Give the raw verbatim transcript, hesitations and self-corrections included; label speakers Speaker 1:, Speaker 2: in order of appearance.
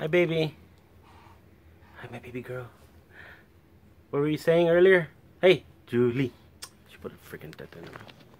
Speaker 1: Hi, baby. Hi, my baby girl. What were you saying earlier? Hey, Julie. She put a freaking tat in her mouth.